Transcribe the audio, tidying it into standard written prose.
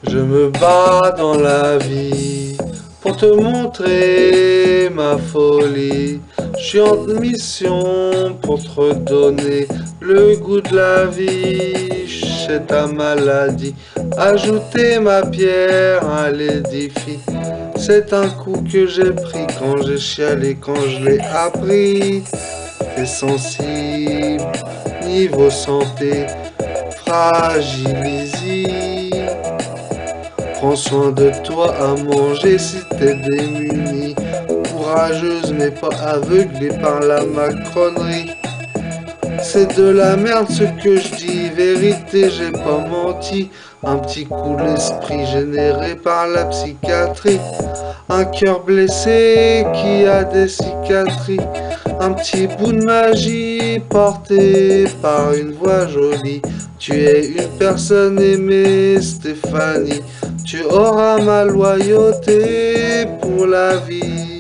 Je me bats dans la vie pour te montrer ma folie. Je suis en mission pour te redonner le goût de la vie. Chez ta maladie, ajouter ma pierre à l'édifice. C'est un coup que j'ai pris quand j'ai chialé, quand je l'ai appris. T'es sensible, niveau santé, fragilisé. Prends soin de toi à manger si t'es démuni. Courageuse mais pas aveuglée par la macronerie. C'est de la merde ce que je dis, vérité j'ai pas menti. Un petit coup d'esprit généré par la psychiatrie. Un cœur blessé qui a des cicatrices. Un petit bout de magie porté par une voix jolie. Tu es une personne aimée, Stéphanie. Tu auras ma loyauté pour la vie.